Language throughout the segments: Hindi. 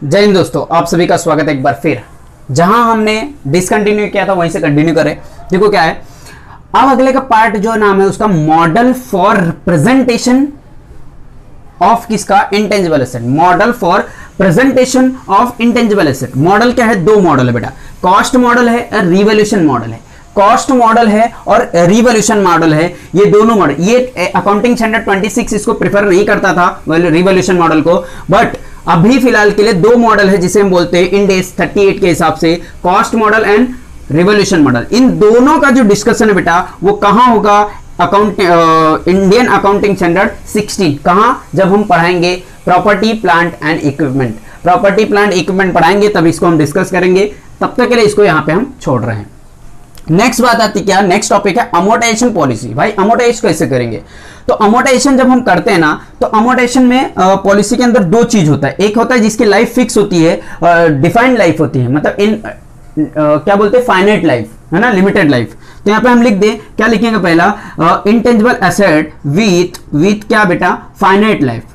जय हिंद दोस्तों, आप सभी का स्वागत है एक बार फिर। जहां हमने डिसकंटिन्यू किया था वहीं से कंटिन्यू करें। देखो क्या है, अब अगले का पार्ट जो नाम है उसका मॉडल फॉर रिप्रेजेंटेशन ऑफ किसका, intangible asset. Model for presentation of intangible asset. Model क्या है, दो मॉडल है बेटा, कॉस्ट मॉडल है और रिवॉल्यूशन मॉडल है। कॉस्ट मॉडल है और रिवॉल्यूशन मॉडल है, ये दोनों मॉडल। ये अकाउंटिंग स्टैंडर्ड 26 इसको प्रेफर नहीं करता था रिवॉल्यूशन मॉडल को, बट अभी फिलहाल के लिए दो मॉडल है जिसे हम बोलते हैं इंड AS 38 के हिसाब से, cost model and revolution model. इन दोनों का जो डिस्कशन है बेटा वो कहां होगा, इंडियन अकाउंटिंग स्टैंडर्ड 16। कहां, जब हम पढ़ाएंगे property plant and equipment. Property plant equipment पढ़ाएंगे तब इसको हम डिस्कस करेंगे, तब तक के लिए इसको यहां पे हम छोड़ रहे हैं। नेक्स्ट बात आती क्या, नेक्स्ट टॉपिक है अमोर्टाइजेशन पॉलिसी। भाई अमोर्टाइज कैसे करेंगे, तो अमोर्टाइजेशन जब हम करते हैं ना, तो अमोर्टाइजेशन में पॉलिसी के अंदर दो चीज होता है। एक होता है जिसकी लाइफ फिक्स होती है, डिफाइंड लाइफ होती है, मतलब इन क्या बोलते हैं, फाइनाइट लाइफ है ना, लिमिटेड लाइफ। तो यहाँ पे हम लिख दें, क्या लिखेंगे पहला, इंटेंजिबल एसेट विथ क्या बेटा, फाइनाइट लाइफ।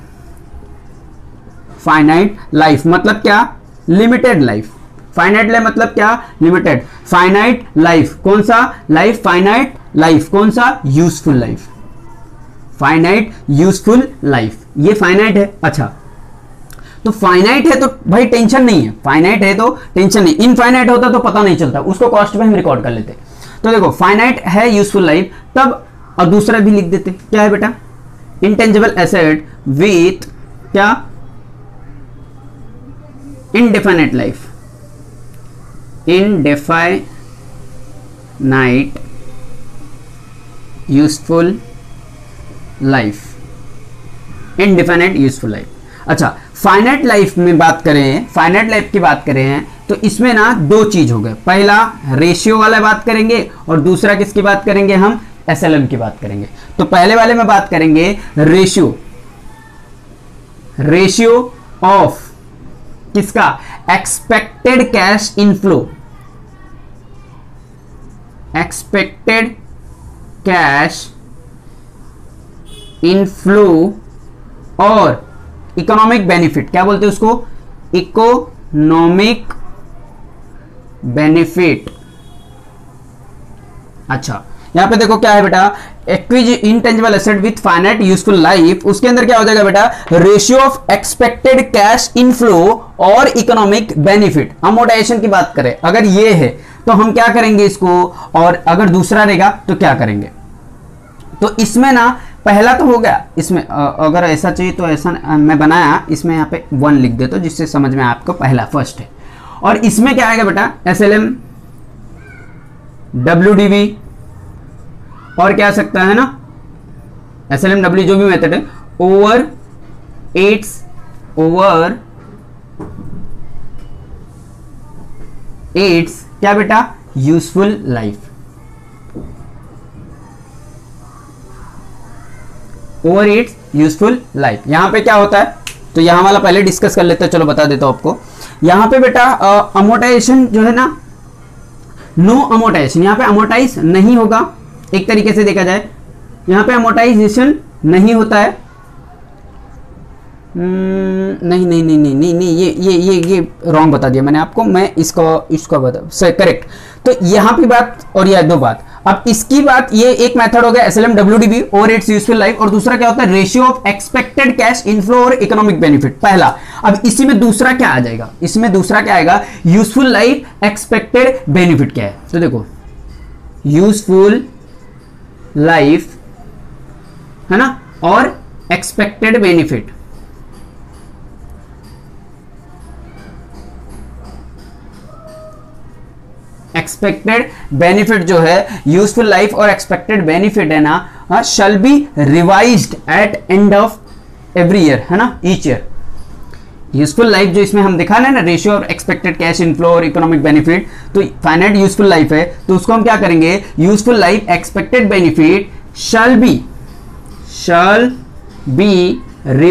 फाइनाइट लाइफ मतलब क्या, लिमिटेड लाइफ। फाइनाइट लाइफ मतलब क्या, लिमिटेड। फाइनाइट लाइफ कौन सा लाइफ, फाइनाइट लाइफ कौन सा, useful life. Finite useful life, ये फाइनाइट है। अच्छा, तो फाइनाइट है तो भाई टेंशन नहीं है, फाइनाइट है तो टेंशन नहीं। इनफाइनाइट होता तो पता नहीं चलता, उसको कॉस्ट में हम रिकॉर्ड कर लेते। तो देखो फाइनाइट है यूजफुल लाइफ, तब और दूसरा भी लिख देते, क्या है बेटा, इंटेंजिबल एसेट विथ क्या, indefinite life. Indefinite useful life, indefinite useful life. अच्छा, फाइनाइट लाइफ में बात करें, फाइनाइट लाइफ की बात करें तो इसमें ना दो चीज हो गए। पहला रेशियो वाला बात करेंगे और दूसरा किसकी बात करेंगे, हम SLM की बात करेंगे। तो पहले वाले में बात करेंगे रेशियो, रेशियो ऑफ किसका, expected cash inflow. Expected cash inflow और इकोनॉमिक बेनिफिट, क्या बोलते हैं उसको, इकोनॉमिक बेनिफिट। अच्छा, यहां पे देखो क्या है बेटा, एक्विज intangible asset with finite useful life, उसके अंदर क्या हो जाएगा बेटा, ratio of expected cash inflow और इकोनॉमिक बेनिफिट। अमोर्टाइजेशन की बात करें अगर ये है तो हम क्या करेंगे इसको, और अगर दूसरा रहेगा तो क्या करेंगे। तो इसमें ना पहला तो हो गया, इसमें अगर ऐसा चाहिए तो ऐसा मैं बनाया, इसमें यहाँ पे 1 लिख देता हूं जिससे समझ में आपको पहला फर्स्ट है। और इसमें क्या आएगा बेटा, SLM WDV और क्या आ सकता है ना, SLM W जो भी मेथड है, ओवर एट्स क्या बेटा, useful life. Over its useful life. यहां पे क्या होता है, तो यहां वाला पहले डिस्कस कर लेते हैं, चलो बता देता हूं आपको। यहां पे बेटा अमोर्टाइजेशन जो है ना, नो अमोर्टाइजेशन, यहां पे अमोर्टाइज नहीं होगा। एक तरीके से देखा जाए यहां पे अमोर्टाइजेशन नहीं होता है। नहीं नहीं नहीं नहीं नहीं नहीं, ये रॉन्ग बता दिया मैंने आपको, मैं इसको बता करेक्ट। तो यहां पे बात और यह दो बात। अब इसकी बात, ये एक मेथड हो गया SLM WDV और इट्स यूजफुल लाइफ, और दूसरा क्या होता है, ratio of expected cash inflow और इकोनॉमिक बेनिफिट, पहला। अब इसी में दूसरा क्या आ जाएगा, इसमें दूसरा क्या आएगा, यूजफुल लाइफ एक्सपेक्टेड बेनिफिट क्या है। तो देखो यूजफुल लाइफ है ना, और एक्सपेक्टेड बेनिफिट। एक्सपेक्टेड बेनिफिट जो है, यूजफुल लाइफ और एक्सपेक्टेड बेनिफिट है ना, shall be revised at end of every year, है ना, ईच ईयर। यूजफुल लाइफ जो इसमें हम दिखा रहे हैं ना, ratio of expected cash inflow और इकोनॉमिक बेनिफिट, तो फाइनाइट यूजफुल लाइफ है, तो उसको हम क्या करेंगे, useful life expected benefit shall be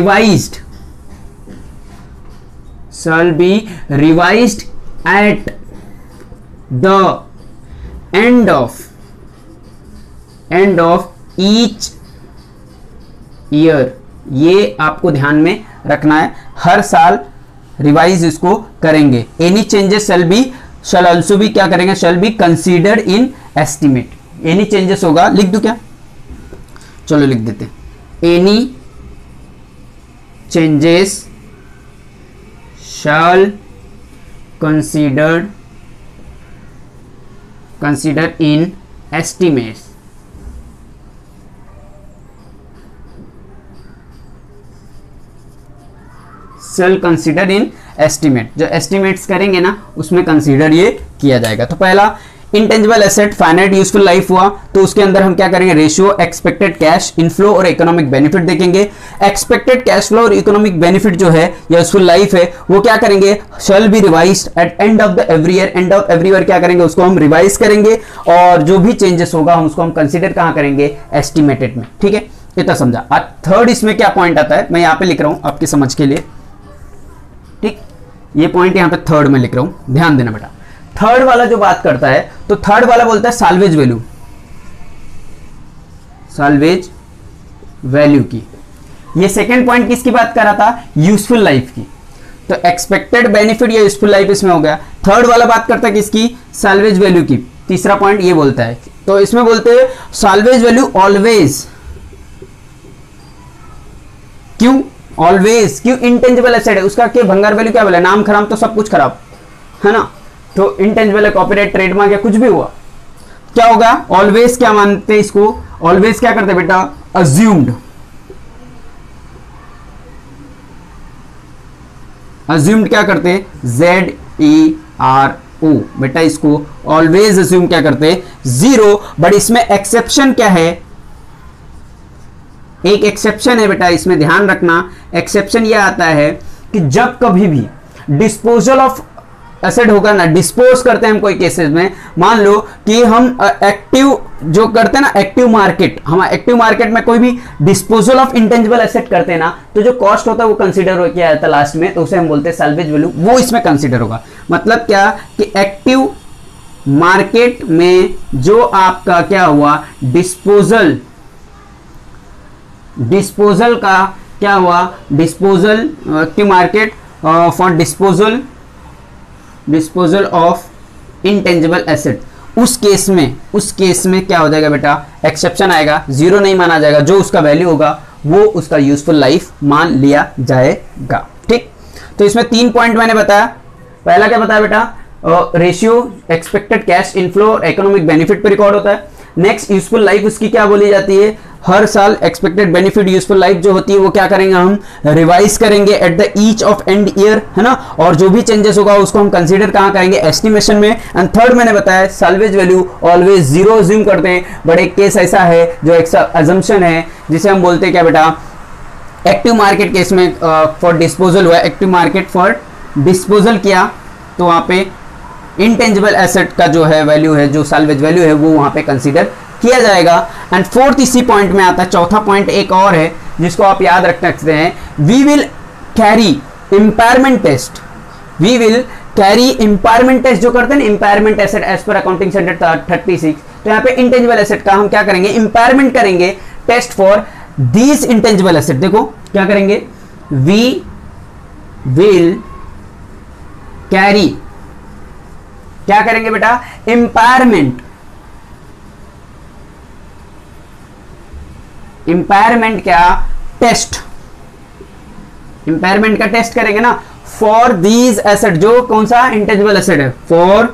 revised at the end of each year। ये आपको ध्यान में रखना है, हर साल रिवाइज इसको करेंगे। Any changes shall also be क्या करेंगे, shall be considered in estimate. Any changes होगा, लिख दूं क्या, चलो लिख देते हैं। Any changes shall considered in estimates। shall consider in estimate, जो एस्टिमेट्स करेंगे ना उसमें कंसीडर ये किया जाएगा। तो पहला intangible asset finite useful life हुआ, तो उसके अंदर हम क्या करेंगे, रेशियो एक्सपेक्टेड कैश इनफ्लो और इकोनॉमिक बेनिफिट देखेंगे। एक्सपेक्टेड कैश फ्लो और इकोनॉमिक बेनिफिट जो है यूजफुल लाइफ है वो क्या करेंगे, shall be revised at end of the every year. End of every year क्या करेंगे, उसको हम रिवाइज करेंगे और जो भी चेंजेस होगा हम उसको हम कंसिडर कहां करेंगे, एस्टिमेटेड में। ठीक है, इतना समझा। अब थर्ड इसमें क्या पॉइंट आता है, मैं यहां पे लिख रहा हूं आपकी समझ के लिए। ठीक, ये पॉइंट यहां पे थर्ड में लिख रहा हूं, ध्यान देना बेटा। थर्ड वाला जो बात करता है, तो थर्ड वाला बोलता है साल्वेज वैल्यू, साल्वेज वैल्यू की। ये सेकंड पॉइंट किसकी बात कर रहा था, यूजफुल लाइफ की। तो एक्सपेक्टेड बेनिफिट या यूजफुल लाइफ इसमें हो गया। थर्ड वाला बात करता है किसकी, साल्वेज वैल्यू की। तीसरा पॉइंट ये बोलता है, तो इसमें बोलते हैं साल्वेज वैल्यू ऑलवेज, क्यों ऑलवेज, क्यों इंटेंजिबल एसेट है उसका, क्या भंगार वैल्यू क्या बोला, नाम खराब तो सब कुछ खराब है ना। तो इंटेंजिबल है, कॉपीराइट, ट्रेडमार्क या कुछ भी हुआ, क्या होगा, ऑलवेज क्या मानते हैं इसको, ऑलवेज क्या करते बेटा, अज्यूम्ड, अज्यूम्ड क्या करते, ZERO बेटा, इसको ऑलवेज अज्यूम क्या करते, जीरो। बट इसमें एक्सेप्शन क्या है, एक एक्सेप्शन है बेटा, इसमें ध्यान रखना। एक्सेप्शन यह आता है कि जब कभी भी डिस्पोजल ऑफ एसेट होगा ना, डिस्पोज करते हैं हम कोई केसेस में, मान लो कि हम एक्टिव जो करते हैं ना, एक्टिव मार्केट, हम एक्टिव मार्केट में कोई भी डिस्पोजल ऑफ इंटेंजिबल एसेट करते हैं ना, तो जो कॉस्ट होता है वो कंसीडर किया जाता है लास्ट में, तो उसे हम बोलते हैं सैल्वेज वैल्यू, वो इसमें कंसीडर होगा। मतलब क्या कि एक्टिव मार्केट में जो आपका क्या हुआ, डिस्पोजल का क्या हुआ, disposal active market for disposal of intangible asset, उस केस में क्या हो जाएगा बेटा, एक्सेप्शन आएगा, जीरो नहीं माना जाएगा, जो उसका वैल्यू होगा वो उसका यूजफुल लाइफ मान लिया जाएगा। ठीक, तो इसमें 3 पॉइंट मैंने बताया। पहला क्या बताया बेटा, रेशियो एक्सपेक्टेड कैश इनफ्लो और इकोनॉमिक बेनिफिट पे रिकॉर्ड होता है। नेक्स्ट यूजफुल लाइफ उसकी क्या बोली जाती है, हर साल एक्सपेक्टेड बेनिफिट यूजफुल लाइफ जो होती है वो क्या करेंगे, हम रिवाइज करेंगे at the each of end year, है ना। और जो भी चेंजेस होगा उसको हम कंसीडर कहां करेंगे, एस्टिमेशन में। एंड थर्ड मैंने बताया salvage value always zero assume करते हैं, बट एक केस ऐसा है जो एक अजम्पशन है जिसे हम बोलते हैं क्या बेटा, एक्टिव मार्केट केस में फॉर डिस्पोजल हुआ, एक्टिव मार्केट फॉर डिस्पोजल किया, तो वहां पे इंटेंजिबल एसेट का जो है वैल्यू है, जो सैल्वेज वैल्यू है वो वहां पे कंसीडर किया जाएगा। एंड फोर्थ इसी पॉइंट में आता है, चौथा पॉइंट एक और है जिसको आप याद रख सकते हैं, we will carry impairment test, we will carry impairment test जो करते हैं ना, impairment asset as per accounting standard 36, तो यहाँ पे इंटेंजिबल एसेट का हम क्या करेंगे, इम्पायरमेंट करेंगे, test for these intangible asset. देखो क्या करेंगे, वी विल कैरी, क्या करेंगे बेटा, इम्पायरमेंट, इंपायरमेंट क्या, टेस्ट, इंपायरमेंट का टेस्ट करेंगे ना, फॉर दीज एसेट, जो कौन सा इंटेंजिबल एसेट है, for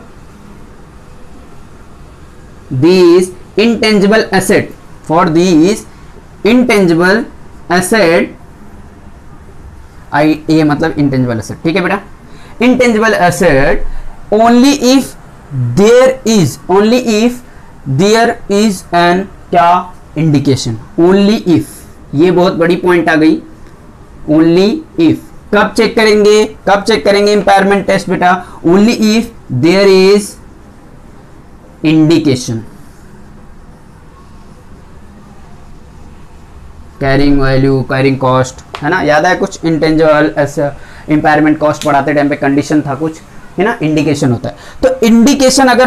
these intangible asset, for these intangible asset, ये मतलब इंटेंजिबल एसेट, ठीक है बेटा, intangible asset only if there is an क्या इंडिकेशन, ओनली इफ, ये बहुत बड़ी पॉइंट आ गई, ओनली इफ। कब चेक करेंगे इंपायरमेंट टेस्ट बेटा, only if there is indication, carrying value, carrying cost, है ना, याद है कुछ इंटेंजिबल इंपायरमेंट कॉस्ट पढ़ाते टाइम पे कंडीशन था कुछ, है ना, इंडिकेशन होता है। तो इंडिकेशन अगर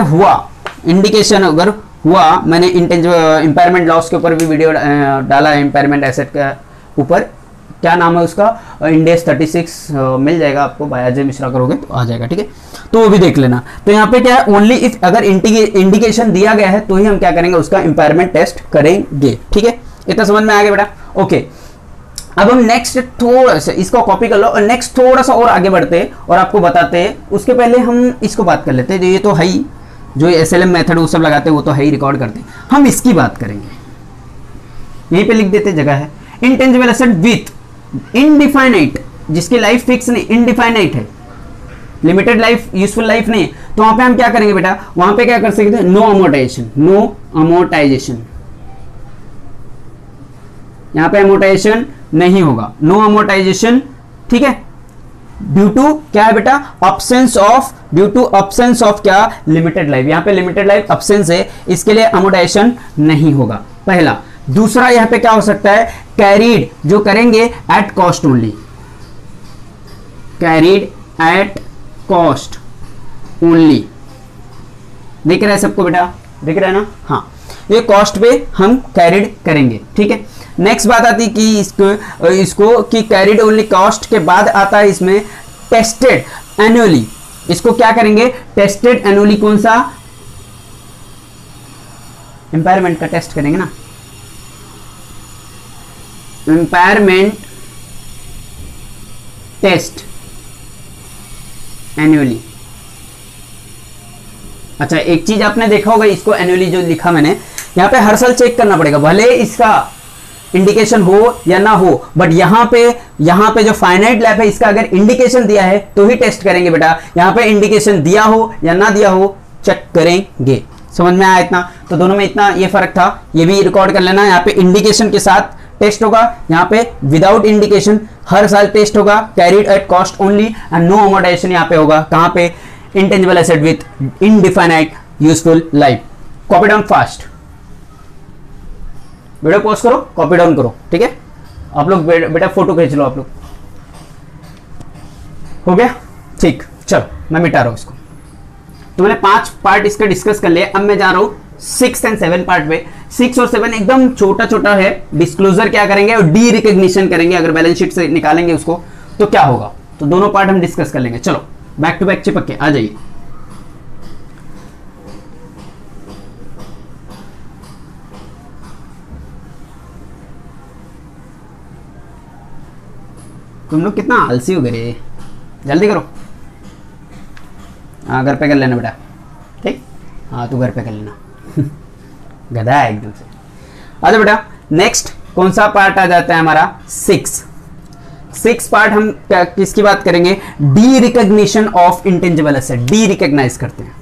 हुआ, मैंने इंपायरमेंट लॉस के ऊपर भी वीडियो डाला है, इंपायरमेंट एसेट के ऊपर, क्या नाम है उसका, इंडेस 36 मिल जाएगा आपको, बाय अजय मिश्रा करोगे तो आ जाएगा, ठीक है, तो वो भी देख लेना। तो यहाँ पे क्या है, ओनली इफ अगर इंडिकेशन दिया गया है तो ही हम क्या करेंगे, उसका इंपेयरमेंट टेस्ट करेंगे, ठीक है, इतना समझ में आ गया बेटा। ओके, अब हम नेक्स्ट थोड़ा सा इसको कॉपी कर लो और नेक्स्ट थोड़ा सा और आगे बढ़ते हैं और आपको बताते हैं। उसके पहले हम इसको बात कर लेते हैं, ये तो है ही, जो SLM मेथड वो सब लगाते हैं वो तो है ही, रिकॉर्ड करते हैं, हम इसकी बात करेंगे, यहीं पे लिख देते, जगह है। इंटेंजिबल एसेट विथ इनडिफाइनाइट, जिसकी लाइफ फिक्स नहीं, इनडिफाइनाइट है, लिमिटेड लाइफ, यूजफुल लाइफ नहीं, तो वहां पे हम क्या करेंगे बेटा, वहां पे क्या कर सकते हैं, नो अमोर्टाइजेशन, नो अमोर्टाइजेशन, यहां पे अमोर्टाइजेशन नहीं होगा, नो अमोर्टाइजेशन, ठीक है, ड्यू टू क्या है बेटा, absence of, due to absence of क्या, लिमिटेड लाइफ, यहां पे लिमिटेड लाइफ अब्सेंस है, इसके लिए अमोर्टाइजेशन नहीं होगा, पहला। दूसरा यहां पे क्या हो सकता है, कैरीड, जो करेंगे at cost only, carried at cost only, दिख रहा है सबको बेटा, दिख रहा है ना, हाँ, ये कॉस्ट पे हम कैरीड करेंगे, ठीक है। नेक्स्ट बात आती कि इसको कि कैरीड ओनली कॉस्ट के बाद आता है इसमें टेस्टेड एनुअली, इसको क्या करेंगे, टेस्टेड एनुअली, कौन सा, इंपायरमेंट का टेस्ट करेंगे ना, इंपायरमेंट टेस्ट एनुअली। अच्छा, एक चीज आपने देखा होगा, इसको एनुअली जो लिखा मैंने यहां पे हर साल चेक करना पड़ेगा, भले इसका इंडिकेशन हो या ना हो, बट यहां पे जो फाइनाइट लैब है इसका अगर इंडिकेशन दिया है तो ही टेस्ट करेंगे बेटा, यहां पे इंडिकेशन दिया हो या ना दिया हो चेक करेंगे, समझ में आया इतना, तो दोनों में इतना ये फर्क था, ये भी रिकॉर्ड कर लेना। यहाँ पे इंडिकेशन के साथ टेस्ट होगा, यहाँ पे विदाउट इंडिकेशन हर साल टेस्ट होगा, carried at cost only and no amortisation यहाँ पे होगा, कहाँ पे, intangible asset with indefinite useful life. Copy down fast, video pause करो, कॉपी डाउन करो, ठीक है, आप लोग बेटा फोटो खींच लो, आप लोग, हो गया, ठीक, चलो मैं मिटा रहा हूं इसको। तो मैंने 5 पार्ट इसका डिस्कस कर लिया, अब मैं जा रहा हूं 6 और 7 पार्ट पे। 6 और 7 एकदम छोटा छोटा है, डिस्क्लोजर क्या करेंगे और डी रिकॉग्निशन करेंगे, अगर बैलेंस शीट से निकालेंगे उसको तो क्या होगा, तो दोनों पार्ट हम डिस्कस कर लेंगे। चलो बैक टू बैक चिपक के आ जाइए। तुम लोग कितना आलसी हो गए, जल्दी करो, हाँ घर पे कर लेना बेटा, ठीक, हाँ तू घर पे कर लेना गधा है एकदम से। अच्छा बेटा, नेक्स्ट कौन सा पार्ट आ जाता है हमारा, 6 पार्ट हम किसकी बात करेंगे, derecognition of intangible asset, derecognise करते हैं,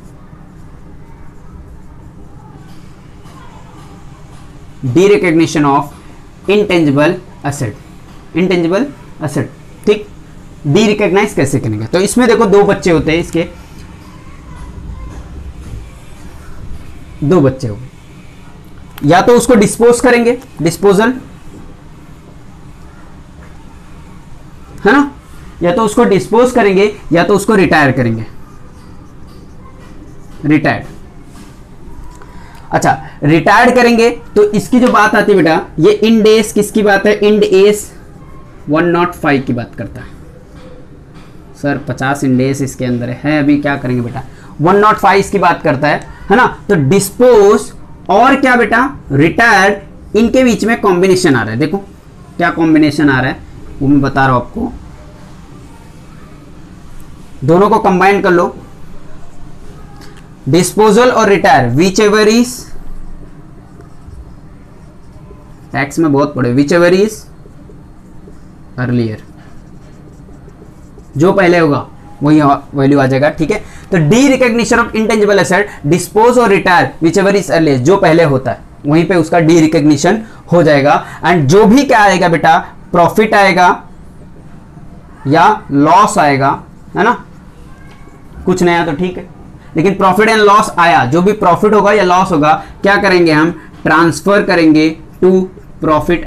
derecognition of intangible asset, intangible asset, ठीक, डी रिकॉग्नाइज कैसे करेंगे, तो इसमें देखो 2 बच्चे होते हैं, इसके 2 बच्चे हो गए, या तो उसको डिस्पोज करेंगे, डिस्पोजल है ना, या तो उसको डिस्पोज करेंगे या तो उसको रिटायर करेंगे, रिटायर्ड। अच्छा, रिटायर्ड करेंगे तो इसकी जो बात आती है बेटा, ये इंड एस किसकी बात है, इंड एस 105 की बात करता है सर, 50 इंड एस इसके अंदर है, अभी क्या करेंगे बेटा, 105 इसकी बात करता है ना। तो डिस्पोज और क्या बेटा, रिटायर्ड, इनके बीच में कॉम्बिनेशन आ रहा है, देखो क्या कॉम्बिनेशन आ रहा है वो मैं बता रहा हूं आपको, दोनों को कंबाइन कर लो, डिस्पोजल और retire, whichever is, tax में बहुत पड़े, विच एवर इज अर्लियर, जो पहले होगा वही वैल्यू आ जाएगा, ठीक है। तो derecognition of intangible asset, dispose और retire whichever is earlier, जो पहले होता है वहीं पे उसका डी रिकॉग्निशन हो जाएगा। एंड जो भी क्या आएगा बेटा, प्रॉफिट आएगा या लॉस आएगा, है ना, कुछ नया तो ठीक है, लेकिन प्रॉफिट एंड लॉस आया, जो भी प्रॉफिट होगा या लॉस होगा क्या करेंगे हम, ट्रांसफर करेंगे to profit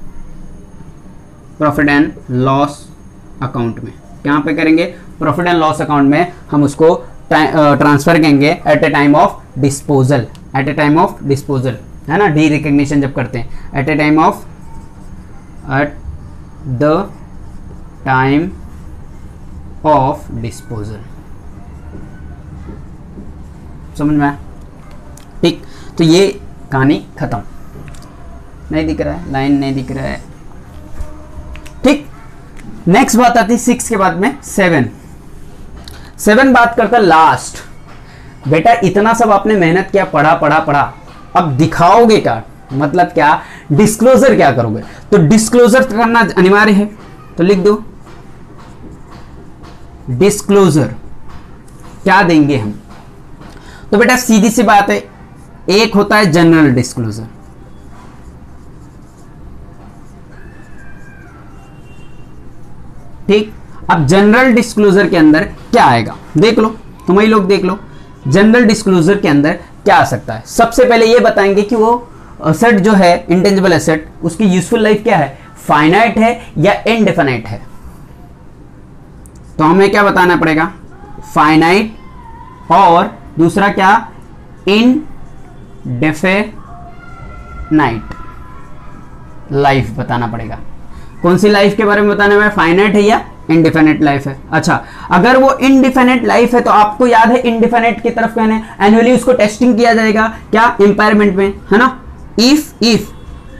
and loss account में, कहां पे करेंगे, प्रॉफिट एंड लॉस अकाउंट में हम उसको ट्रांसफर करेंगे at a time of disposal, at a time of disposal, है ना, डी रिकॉग्निशन जब करते हैं at a time of the time of disposal. समझ में आया? ठीक, तो ये कहानी खत्म। नहीं दिख रहा है, लाइन नहीं दिख रहा है। ठीक, नेक्स्ट बात आती है 6 के बाद में 7 बात करता लास्ट। बेटा इतना सब आपने मेहनत किया, पढ़ा पढ़ा पढ़ा, अब दिखाओगे क्या? मतलब क्या? डिस्क्लोजर क्या करोगे? तो डिस्क्लोजर करना अनिवार्य है, तो लिख दो डिस्क्लोजर क्या देंगे हम। तो बेटा सीधी सी बात है, एक होता है जनरल डिस्क्लोजर, ठीक। अब जनरल डिस्क्लोजर के अंदर क्या आएगा देख लो, तुम ही लोग देख लो। जनरल डिस्क्लोजर के अंदर क्या आ सकता है? सबसे पहले ये बताएंगे कि वो एसेट जो है, इंटेंजिबल एसेट, उसकी यूजफुल लाइफ क्या है, फाइनाइट है या इनडेफिनाइट है। तो हमें क्या बताना पड़ेगा? फाइनाइट, और दूसरा क्या, इनडेफिनाइट लाइफ बताना पड़ेगा। कौन सी लाइफ के बारे में बताना है? फाइनाइट है या इनडिफिनिट लाइफ है। अच्छा, अगर वो इनडिफिनिट लाइफ है तो आपको याद है इनडिफिनिट की तरफ कहने एनुअली उसको टेस्टिंग किया जाएगा, क्या, इंपायरमेंट में, है ना। इफ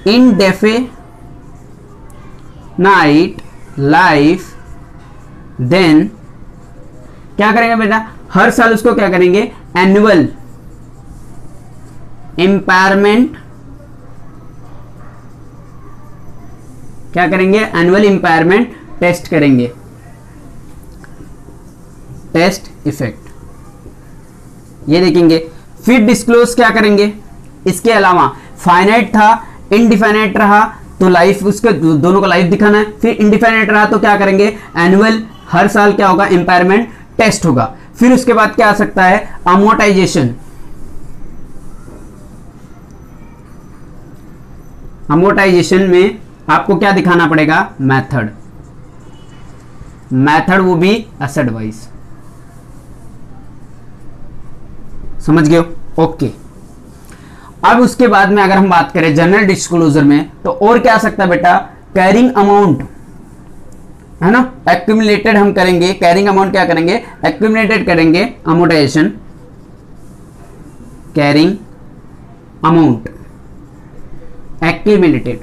इनडेफिनाइट लाइफ, देन क्या करेंगे बेटा? हर साल उसको क्या करेंगे? एनुअल इंपायरमेंट, क्या करेंगे? एनुअल इंपायरमेंट टेस्ट करेंगे, टेस्ट इफेक्ट ये देखेंगे। फिर डिस्क्लोज क्या करेंगे? इसके अलावा फाइनाइट था, इनडिफिनाइट रहा तो लाइफ, उसके दोनों का लाइफ दिखाना है। फिर इनडिफिनाइट रहा तो क्या करेंगे? एनुअल, हर साल क्या होगा? इंपायरमेंट टेस्ट होगा। फिर उसके बाद क्या आ सकता है? अमोर्टाइजेशन। अमोर्टाइजेशन में आपको क्या दिखाना पड़ेगा? मेथड, मेथड वो भी एसेट वाइज। समझ गए? ओके। अब उसके बाद में अगर हम बात करें जनरल डिस्क्लोजर में, तो और क्या आ सकता है बेटा? कैरिंग अमाउंट, है ना, एक्यूमुलेटेड हम करेंगे। कैरिंग अमाउंट क्या करेंगे? एक्यूमुलेटेड करेंगे। Amortisation, carrying amount accumulated.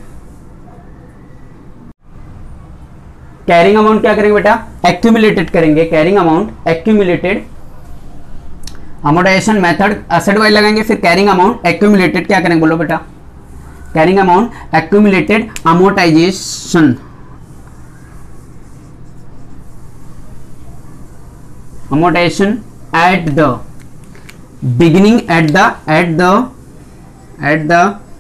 Carrying amount क्या करेंगे बेटा? एक्यूमुलेटेड करेंगे। Carrying amount accumulated, amortisation method asset wise लगाएंगे। फिर कैरिंग अमाउंट एक्यूमुलेटेड क्या करेंगे? बोलो बेटा। Carrying amount accumulated amortisation, amortisation at the beginning, at the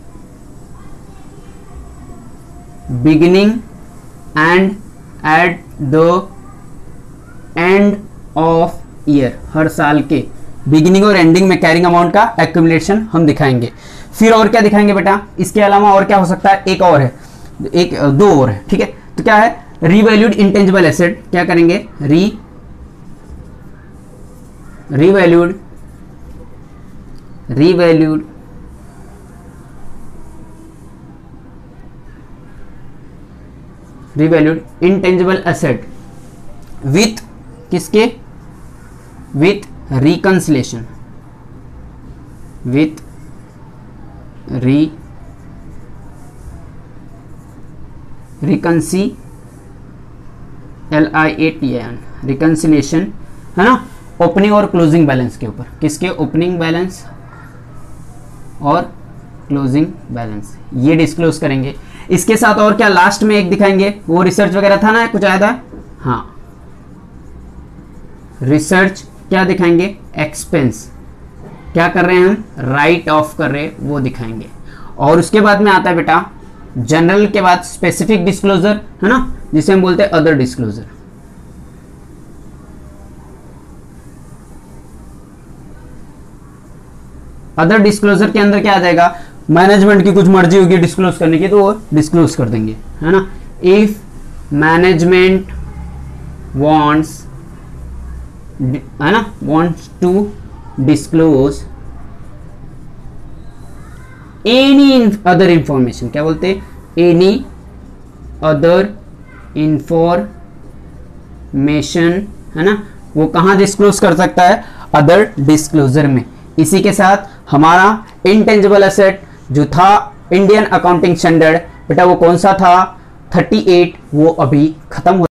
beginning and at the end of year. हर साल के बिगिनिंग और एंडिंग में कैरिंग अमाउंट का एक्यूमुलेशन हम दिखाएंगे। फिर और क्या दिखाएंगे बेटा? इसके अलावा और क्या हो सकता है? एक और है, दो और है, ठीक है। तो क्या है? रीवैल्यूड इंटेंजिबल एसेट क्या करेंगे? रीवैल्यूड इंटेंजिबल एसेट विथ किसके? विथ रिकंसिलेशन, विथ रिकंसिलेशन, है ना, ओपनिंग और क्लोजिंग बैलेंस के ऊपर। किसके? ओपनिंग बैलेंस और क्लोजिंग बैलेंस, ये डिस्क्लोज करेंगे। इसके साथ और क्या लास्ट में एक दिखाएंगे? वो रिसर्च वगैरह था ना, कुछ आया था, हाँ, रिसर्च क्या दिखाएंगे? एक्सपेंस क्या कर रहे हैं हम? राइट ऑफ कर रहे हैं, वो दिखाएंगे। और उसके बाद में आता है बेटा जनरल के बाद स्पेसिफिक डिस्क्लोजर, है ना, जिसे हम बोलते हैं अदर डिस्क्लोजर। अदर डिस्क्लोजर के अंदर क्या आ जाएगा? मैनेजमेंट की कुछ मर्जी होगी डिस्क्लोज करने की तो वो डिस्क्लोज कर देंगे, है ना। इफ मैनेजमेंट वांट्स, है ना, wants to disclose any other information, क्या बोलते हैं? एनी अदर इंफॉर्मेशन, है ना, वो कहाँ डिस्क्लोज कर सकता है, अदर डिस्क्लोजर में। इसी के साथ हमारा इंटेंजिबल एसेट जो था इंडियन अकाउंटिंग स्टैंडर्ड, बेटा वो कौन सा था 38, वो अभी खत्म हो